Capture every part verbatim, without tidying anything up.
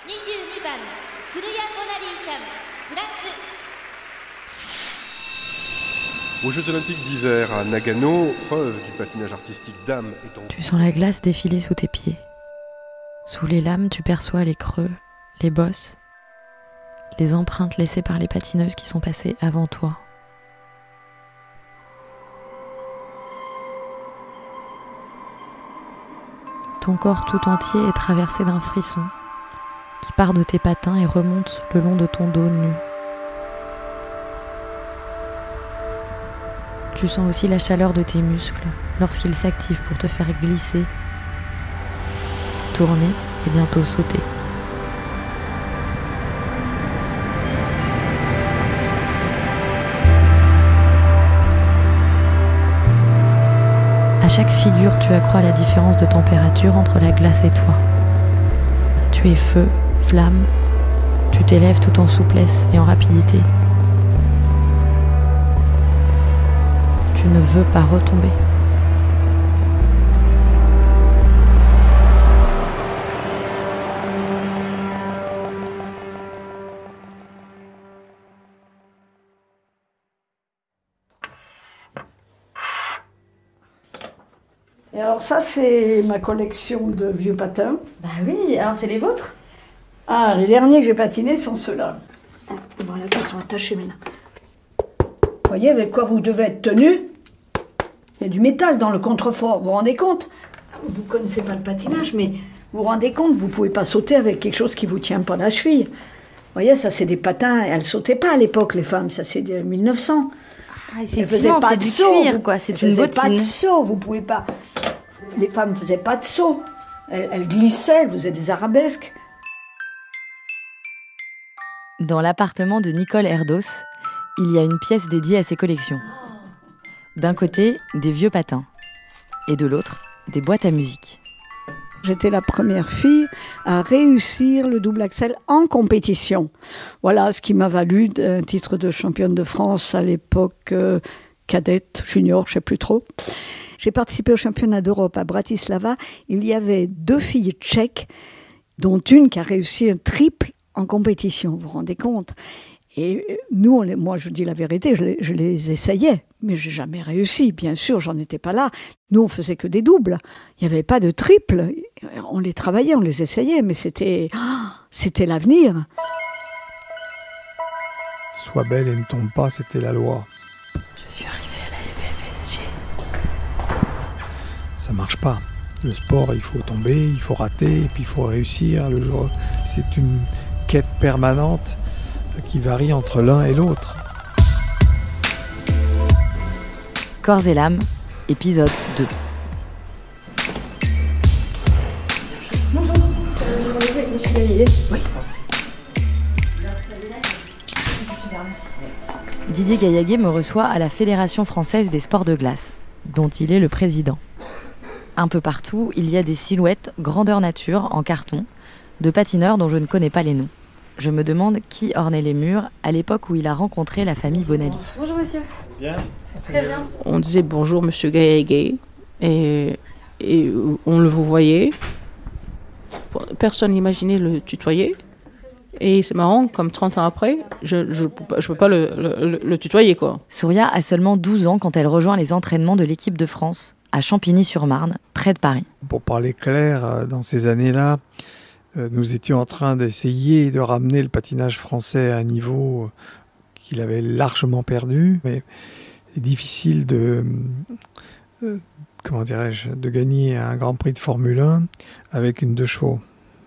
にじゅうにばんスルヤ・ゴナリーさん、フランス。 Aux Jeux Olympiques d'hiver à Nagano, preuve du patinage artistique dames étant... Tu sens la glace défiler sous tes pieds. Sous les lames, tu perçois les creux, les bosses, les empreintes laissées par les patineuses qui sont passées avant toi. Ton corps tout entier est traversé d'un frisson qui part de tes patins et remonte le long de ton dos nu. Tu sens aussi la chaleur de tes muscles lorsqu'ils s'activent pour te faire glisser, tourner et bientôt sauter. À chaque figure, tu accrois la différence de température entre la glace et toi. Tu es feu, flamme, tu t'élèves tout en souplesse et en rapidité. Tu ne veux pas retomber. Et alors ça, c'est ma collection de vieux patins. Bah oui, alors c'est les vôtres? Ah, les derniers que j'ai patinés sont ceux-là. Voilà, ils sont attachés maintenant. Vous voyez avec quoi vous devez être tenu? Il y a du métal dans le contrefort, vous vous rendez compte? Vous ne connaissez pas le patinage, mais vous vous rendez compte, vous ne pouvez pas sauter avec quelque chose qui ne vous tient pas la cheville. Vous voyez, ça c'est des patins, elles ne sautaient pas à l'époque, les femmes, ça c'est de mille neuf cents. Ah, effectivement, c'est du cuir, quoi, c'est une bottine. Pas de saut, vous pouvez pas... Les femmes ne faisaient pas de saut. Elles, elles glissaient, elles faisaient des arabesques. Dans l'appartement de Nicole Erdos, il y a une pièce dédiée à ses collections. D'un côté, des vieux patins. Et de l'autre, des boîtes à musique. J'étais la première fille à réussir le double axel en compétition. Voilà ce qui m'a valu un titre de championne de France à l'époque euh, cadette, junior, je ne sais plus trop. J'ai participé au championnat d'Europe à Bratislava. Il y avait deux filles tchèques, dont une qui a réussi un triple en compétition. Vous vous rendez compte? Et nous, on les, moi je dis la vérité, je les, je les essayais, mais j'ai jamais réussi. Bien sûr, j'en étais pas là. Nous, on faisait que des doubles. Il n'y avait pas de triple. On les travaillait, on les essayait, mais c'était, oh, c'était l'avenir. Sois belle et ne tombe pas, c'était la loi. Je suis arrivée à la F F S G. Ça marche pas. Le sport, il faut tomber, il faut rater, et puis il faut réussir. Le jour, c'est une quête permanente qui varie entre l'un et l'autre. Corps et l'âme, épisode deux. Bonjour, vous avez vu avec monsieur Gaillet? Oui. Didier Gaillaguet me reçoit à la Fédération française des sports de glace, dont il est le président. Un peu partout, il y a des silhouettes grandeur nature en carton, de patineurs dont je ne connais pas les noms. Je me demande qui ornait les murs à l'époque où il a rencontré la famille Bonali. Bonjour monsieur. Bien. Très bien. On disait bonjour monsieur Gaillaguet et, et on le vous voyait. Personne n'imaginait le tutoyer. Et c'est marrant, comme trente ans après, je ne je, je peux pas le, le, le tutoyer, quoi. Souria a seulement douze ans quand elle rejoint les entraînements de l'équipe de France à Champigny-sur-Marne, près de Paris. Pour parler clair, dans ces années-là, nous étions en train d'essayer de ramener le patinage français à un niveau qu'il avait largement perdu. Mais c'est difficile de, euh, comment dirais-je, de gagner un Grand Prix de Formule un avec une deux chevaux.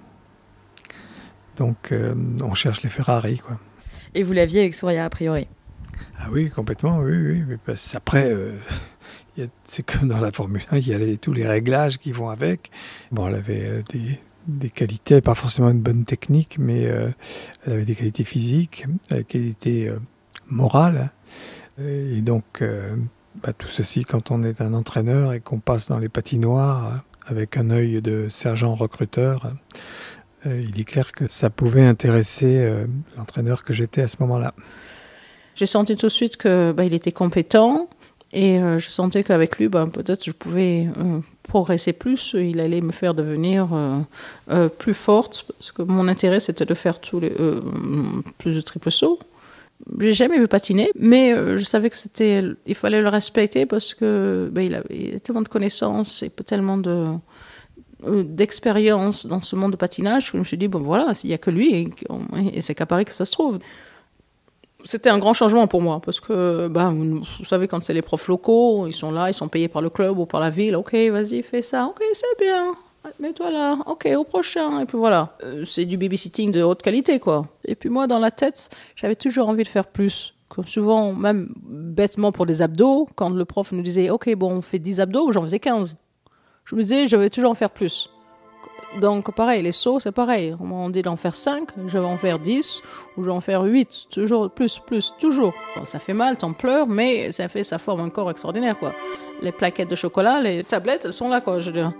Donc euh, on cherche les Ferrari, quoi. Et vous l'aviez avec Souria, a priori? Ah oui, complètement, oui, oui. Mais parce, après, euh, y a, c'est comme dans la Formule un, il y a les, tous les réglages qui vont avec. Bon, elle avait euh, des... des qualités, pas forcément une bonne technique, mais euh, elle avait des qualités physiques, des qualités euh, morales. Et donc, euh, bah, tout ceci, quand on est un entraîneur et qu'on passe dans les patinoires euh, avec un œil de sergent recruteur, euh, il est clair que ça pouvait intéresser euh, l'entraîneur que j'étais à ce moment-là. J'ai senti tout de suite qu'il bah, était compétent Et euh, je sentais qu'avec lui, ben, peut-être je pouvais euh, progresser plus. Il allait me faire devenir euh, euh, plus forte, parce que mon intérêt, c'était de faire tous les, euh, plus de triple saut. J'ai jamais vu patiner, mais euh, je savais que c'était, il fallait le respecter parce que ben, il avait il a tellement de connaissances et tellement de euh, d'expérience dans ce monde de patinage que je me suis dit bon voilà, il y a que lui et, et c'est qu'à Paris que ça se trouve. C'était un grand changement pour moi parce que ben, vous savez quand c'est les profs locaux, ils sont là, ils sont payés par le club ou par la ville. Ok, vas-y, fais ça. Ok, c'est bien. Mets-toi là, ok, au prochain. Et puis voilà, euh, c'est du babysitting de haute qualité, quoi. Et puis moi, dans la tête, j'avais toujours envie de faire plus. Comme souvent, même bêtement pour des abdos, quand le prof nous disait, ok, bon, on fait dix abdos, j'en faisais quinze. Je me disais, je vais toujours en faire plus. Donc pareil, les sauts, c'est pareil. On m'a dit d'en faire cinq, je vais en faire dix, ou je vais en faire huit, toujours plus, plus, toujours. Bon, ça fait mal, t'en pleures, mais ça fait, ça forme un corps extraordinaire, quoi. Les plaquettes de chocolat, les tablettes, elles sont là, quoi, je veux dire.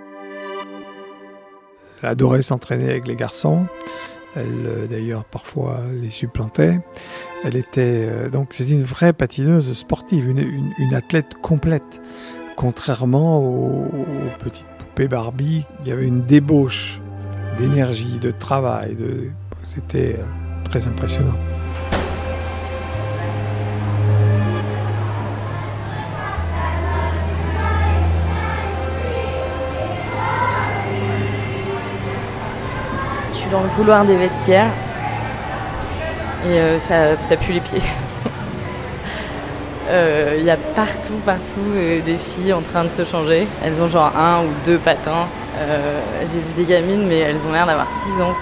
Elle adorait s'entraîner avec les garçons. Elle, euh, d'ailleurs, parfois les supplantait. Elle était euh, donc c'est une vraie patineuse sportive, une, une, une athlète complète. Contrairement aux, aux petites poupées Barbie, il y avait une débauche d'énergie, de travail. De... C'était euh, très impressionnant. Dans le couloir des vestiaires et euh, ça, ça pue les pieds. Il euh, y a partout, partout euh, des filles en train de se changer. Elles ont genre un ou deux patins. Euh, j'ai vu des gamines mais elles ont l'air d'avoir six ans.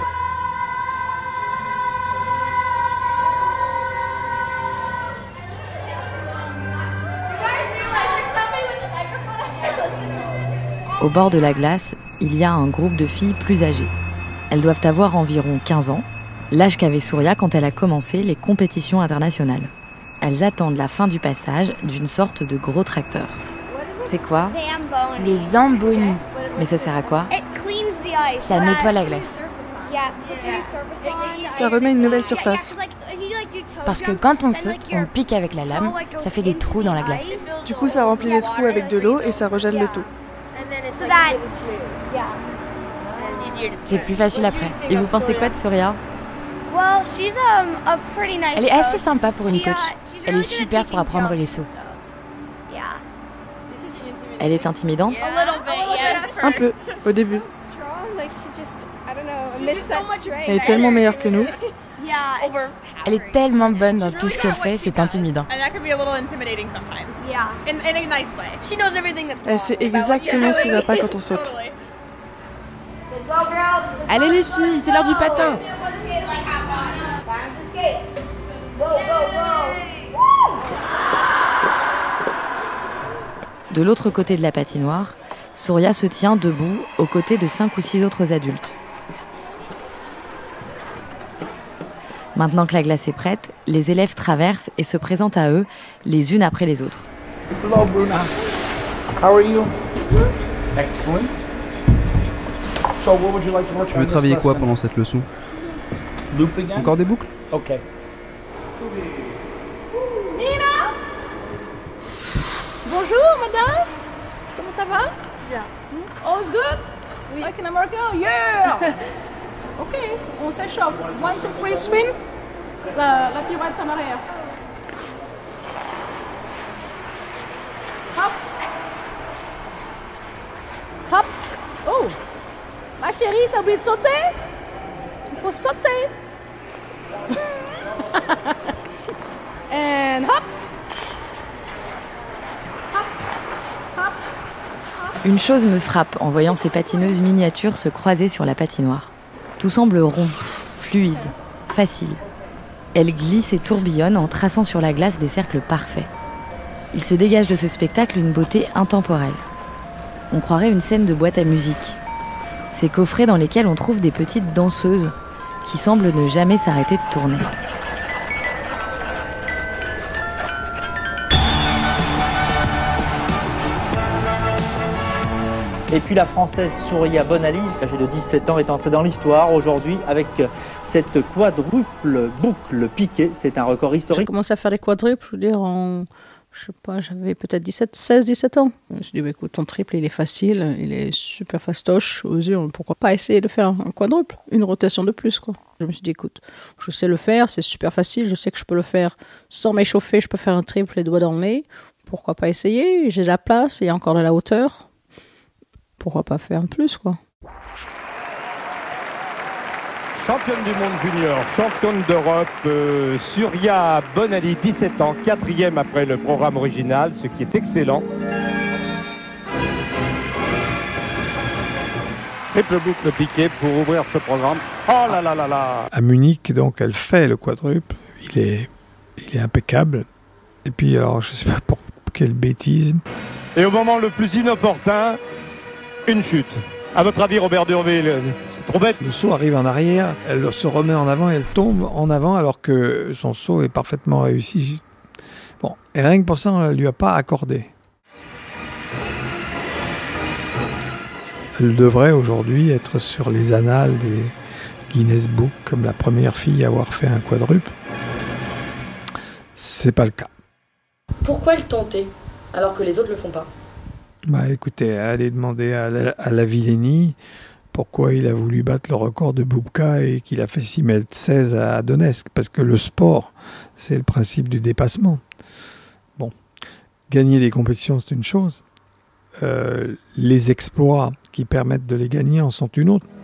Au bord de la glace, il y a un groupe de filles plus âgées. Elles doivent avoir environ quinze ans, l'âge qu'avait Surya quand elle a commencé les compétitions internationales. Elles attendent la fin du passage d'une sorte de gros tracteur. C'est quoi ? Le Zamboni. Mais ça sert à quoi ? Ça nettoie la glace. Ça remet une nouvelle surface. Parce que quand on saute, on pique avec la lame, ça fait des trous dans la glace. Du coup, ça remplit les trous avec de l'eau et ça regèle le tout. C'est plus facile après. Et vous pensez quoi de Surya ? Elle est assez sympa pour une coach. Elle est super pour apprendre les sauts. Elle est intimidante ? Un peu, au début. Elle est tellement meilleure que nous. Elle est tellement bonne dans tout ce qu'elle fait, c'est intimidant. Elle sait exactement ce qui ne va pas quand on saute. Allez les filles, c'est l'heure du patin. De l'autre côté de la patinoire, Surya se tient debout aux côtés de cinq ou six autres adultes. Maintenant que la glace est prête, les élèves traversent et se présentent à eux, les unes après les autres. Hello, Bruna. How are you? Excellent. So, what would you like to work on? Tu veux travailler quoi pendant cette leçon? Loop again? Encore des boucles? Ok. Nina! Bonjour, madame. Comment ça va? Bien. All's good? Oui. Like in America? Yeah! Ok, on s'échauffe. One, two, three, spin. La, la pirouette en arrière. Hop. Hop. Oh! Ma chérie, t'as oublié de sauter? Il faut sauter. And hop. Hop. Hop. Une chose me frappe en voyant ces patineuses miniatures se croiser sur la patinoire. Tout semble rond, fluide, facile. Elles glissent et tourbillonnent en traçant sur la glace des cercles parfaits. Il se dégage de ce spectacle une beauté intemporelle. On croirait une scène de boîte à musique. Ces coffrets dans lesquels on trouve des petites danseuses qui semblent ne jamais s'arrêter de tourner. Et puis la Française Surya Bonali, âgée de dix-sept ans, est entrée dans l'histoire aujourd'hui avec cette quadruple boucle piquée. C'est un record historique. J'ai commencé à faire les quadruples, je veux dire, en... je sais pas, j'avais peut-être dix-sept, seize, dix-sept ans. Je me suis dit, bah, écoute, ton triple, il est facile, il est super fastoche. Aux yeux, pourquoi pas essayer de faire un quadruple, une rotation de plus, quoi. Je me suis dit, écoute, je sais le faire, c'est super facile, je sais que je peux le faire sans m'échauffer, je peux faire un triple les doigts dans le nez. Pourquoi pas essayer? J'ai de la place, il y a encore de la hauteur. Pourquoi pas faire un plus, quoi. Championne du monde junior, championne d'Europe, euh, Surya Bonali, dix-sept ans, quatrième après le programme original, ce qui est excellent. Triple boucle piqué pour ouvrir ce programme. Oh là là là là! À Munich, donc, elle fait le quadruple. Il est, il est impeccable. Et puis, alors, je ne sais pas pour quelle bêtise. Et au moment le plus inopportun, une chute. À votre avis, Robert Durville, c'est trop bête. Le saut arrive en arrière, elle se remet en avant et elle tombe en avant alors que son saut est parfaitement réussi. Bon, et rien que pour ça, on ne lui a pas accordé. Elle devrait aujourd'hui être sur les annales des Guinness Book comme la première fille à avoir fait un quadruple. C'est pas le cas. Pourquoi le tenter alors que les autres le font pas? Bah écoutez, allez demander à, la, à Lavillenie pourquoi il a voulu battre le record de Bubka et qu'il a fait six mètres seize à Donetsk. Parce que le sport, c'est le principe du dépassement. Bon, gagner les compétitions, c'est une chose. Euh, les exploits qui permettent de les gagner en sont une autre.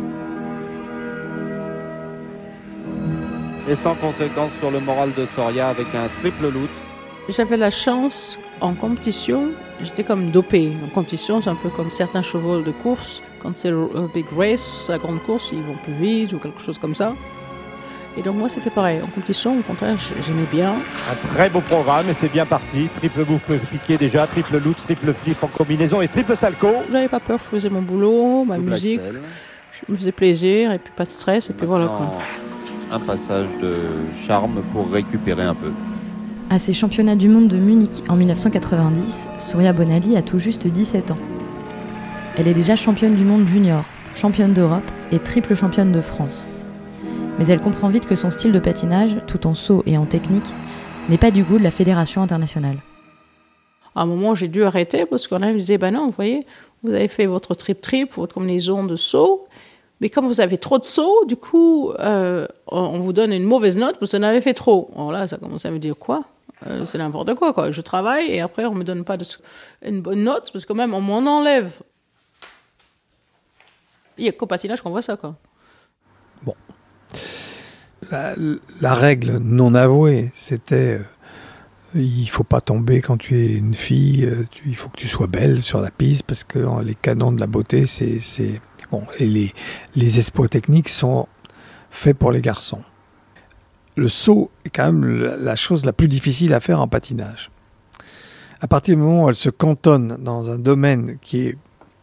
Et sans conséquence sur le moral de Soria avec un triple loot. J'avais la chance, en compétition, j'étais comme dopée. En compétition, c'est un peu comme certains chevaux de course. Quand c'est le big race, la grande course, ils vont plus vite ou quelque chose comme ça. Et donc moi, c'était pareil. En compétition, au contraire, j'aimais bien. Un très beau programme et c'est bien parti. Triple boucle piqué déjà, triple loot, triple flip en combinaison et triple salco. J'avais pas peur, je faisais mon boulot, ma Double musique. Axel. Je me faisais plaisir et puis pas de stress et puis voilà quoi. Un passage de charme pour récupérer un peu. À ces championnats du monde de Munich en mille neuf cent quatre-vingt-dix, Surya Bonali a tout juste dix-sept ans. Elle est déjà championne du monde junior, championne d'Europe et triple championne de France. Mais elle comprend vite que son style de patinage, tout en saut et en technique, n'est pas du goût de la Fédération internationale. À un moment, j'ai dû arrêter parce qu'on me disait, ben non, vous voyez, vous avez fait votre trip-trip, votre combinaison de saut, mais comme vous avez trop de sauts, du coup, euh, on vous donne une mauvaise note parce que vous en avez fait trop. Alors là, ça commence à me dire quoi? Euh, c'est n'importe quoi, quoi. Je travaille et après, on ne me donne pas de, une bonne note parce que même on m'en enlève. Il n'y a qu'au patinage qu'on voit ça, quoi. Bon. La, la règle non avouée, c'était euh, il ne faut pas tomber quand tu es une fille, euh, tu, il faut que tu sois belle sur la piste parce que euh, les canons de la beauté, c'est... c'est bon, et les, les exploits techniques sont faits pour les garçons. Le saut est quand même la, la chose la plus difficile à faire en patinage. À partir du moment où elle se cantonne dans un domaine qui est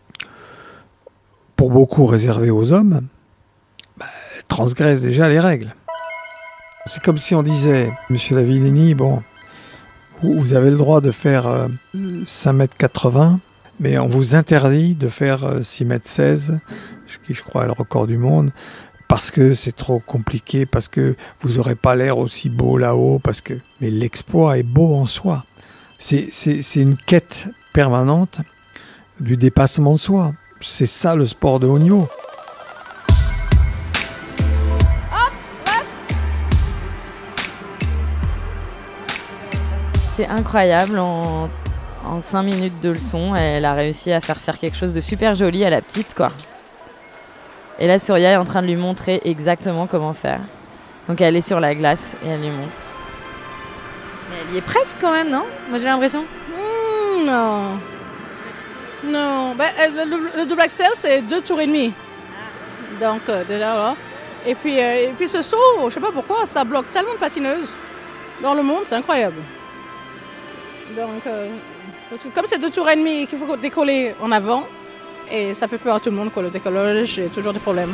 pour beaucoup réservé aux hommes, bah, elle transgresse déjà les règles. C'est comme si on disait, Monsieur Lavillenie, bon, vous, vous avez le droit de faire euh, cinq mètres quatre-vingts, mais on vous interdit de faire euh, six mètres seize, ce qui je crois est le record du monde, parce que c'est trop compliqué, parce que vous n'aurez pas l'air aussi beau là-haut, parce que... Mais l'exploit est beau en soi. C'est, c'est, c'est une quête permanente du dépassement de soi. C'est ça le sport de haut niveau. C'est incroyable, en, en cinq minutes de leçon, elle a réussi à faire faire quelque chose de super joli à la petite, quoi. Et là, Surya est en train de lui montrer exactement comment faire. Donc elle est sur la glace et elle lui montre. Mais elle y est presque quand même, non? Moi j'ai l'impression. Mmh, non. Non. Ben, le, le double axel, c'est deux tours et demi. Donc euh, déjà là. Et puis, euh, et puis ce saut, je sais pas pourquoi, ça bloque tellement de patineuses dans le monde, c'est incroyable. Donc, euh, parce que comme c'est deux tours et demi qu'il faut décoller en avant, et ça fait peur à tout le monde que le décollage, j'ai toujours des problèmes.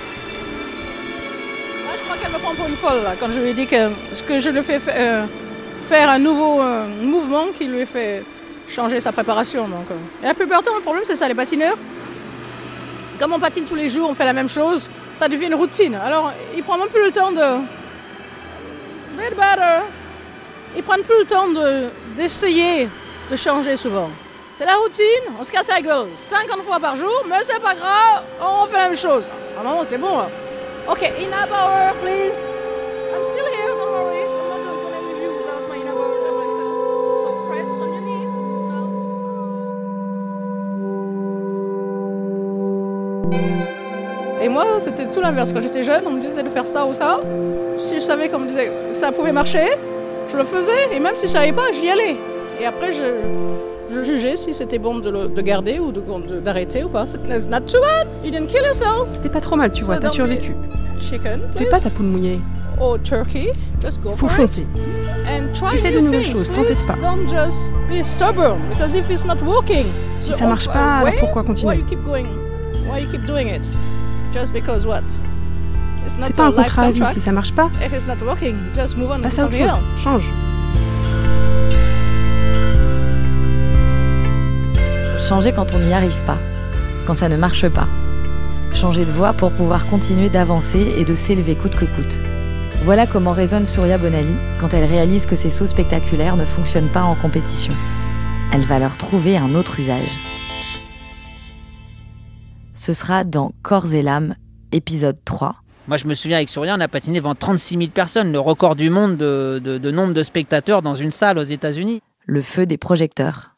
Là, je crois qu'elle me prend pour une folle, là, quand je lui ai dit que, que je lui fais euh, faire un nouveau euh, mouvement qui lui fait changer sa préparation. Donc, euh. Et la plupart du temps, le problème, c'est ça, les patineurs. Comme on patine tous les jours, on fait la même chose, ça devient une routine. Alors, il prend même plus le temps de... Bit better. Ils prennent plus le temps de, d'essayer de changer souvent. C'est la routine, on se casse la gueule cinquante fois par jour, mais c'est pas grave, on fait la même chose. À un moment, c'est bon. Hein. Ok, Ina Bauer, please. I'm still here, don't worry. I'm not going to leave you without my Ina Bauer to myself. So press on your knee. Et moi, c'était tout l'inverse. Quand j'étais jeune, on me disait de faire ça ou ça. Si je savais qu'on me disait que ça pouvait marcher, je le faisais. Et même si je savais pas, j'y allais. Et après, je, je jugeais si c'était bon de, le, de garder ou de, de, d'arrêter ou pas. It's not too bad. You didn't kill yourself. C'était pas trop mal, tu vois, So t'as don't survécu. be Chicken, Fais please. pas ta poule mouillée. Or turkey, just go Faut for foncer. it. And try Essaie de new nouvelles things, choses, please. t'entête pas. Don't just be stubborn, because if it's not working, Si the ça marche old pas, alors way, pourquoi Why continuer? you keep going? Why you keep doing it? Just because what? It's not C'est pas a un life contrat à vie, contract. si ça marche pas, If it's not working, just move on to passe à autre something chose, else. change. Changer quand on n'y arrive pas, quand ça ne marche pas. Changer de voie pour pouvoir continuer d'avancer et de s'élever coûte que coûte. Voilà comment résonne Surya Bonali quand elle réalise que ses sauts spectaculaires ne fonctionnent pas en compétition. Elle va leur trouver un autre usage. Ce sera dans Corps et l'âme, épisode trois. Moi, je me souviens, avec Surya, on a patiné devant trente-six mille personnes, le record du monde de, de, de nombre de spectateurs dans une salle aux États-Unis. Le feu des projecteurs.